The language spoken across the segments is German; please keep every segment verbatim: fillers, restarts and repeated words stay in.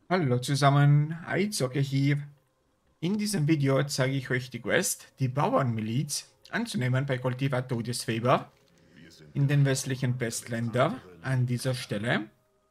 Hallo zusammen, Eizocke hier. In diesem Video zeige ich euch die Quest, die Bauernmiliz anzunehmen bei Cultivar Todesweber in den westlichen Pestländer an dieser Stelle.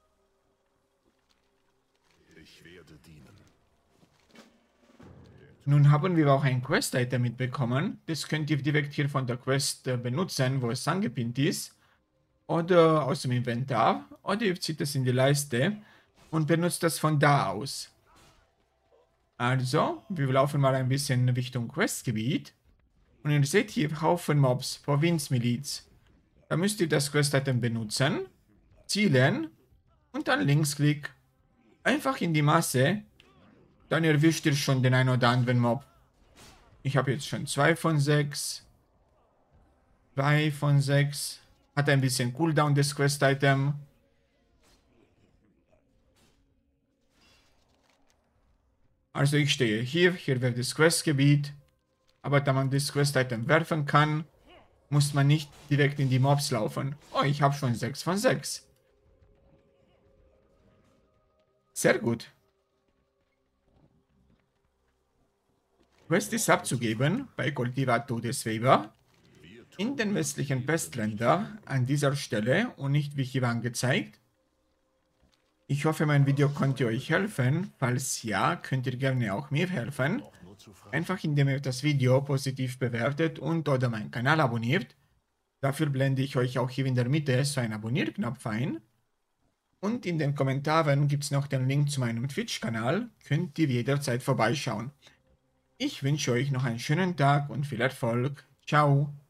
Nun haben wir auch ein Quest-Item mitbekommen. Das könnt ihr direkt hier von der Quest äh, benutzen, wo es angepinnt ist. Oder aus dem Inventar. Oder ihr zieht es in die Leiste und benutzt das von da aus. Also, wir laufen mal ein bisschen Richtung Questgebiet. Und ihr seht hier Haufen Mobs, Provinzmiliz. Da müsst ihr das Quest-Item benutzen, zielen und dann Linksklick. Einfach in die Masse. Dann erwischt ihr schon den ein oder anderen Mob. Ich habe jetzt schon zwei von sechs. Zwei von sechs. Hat ein bisschen Cooldown das Quest-Item. Also ich stehe hier, hier wäre das Questgebiet. Aber da man das Quest-Item werfen kann, muss man nicht direkt in die Mobs laufen. Oh, ich habe schon sechs von sechs. Sehr gut. Quest ist abzugeben bei Cultivar Todesweber in den westlichen Pestländer an dieser Stelle und nicht wie hier angezeigt. Ich hoffe, mein Video konnte euch helfen. Falls ja, könnt ihr gerne auch mir helfen. Einfach indem ihr das Video positiv bewertet und oder meinen Kanal abonniert. Dafür blende ich euch auch hier in der Mitte so einen Abonnierknopf ein. Und in den Kommentaren gibt es noch den Link zu meinem Twitch-Kanal. Könnt ihr jederzeit vorbeischauen. Ich wünsche euch noch einen schönen Tag und viel Erfolg. Ciao.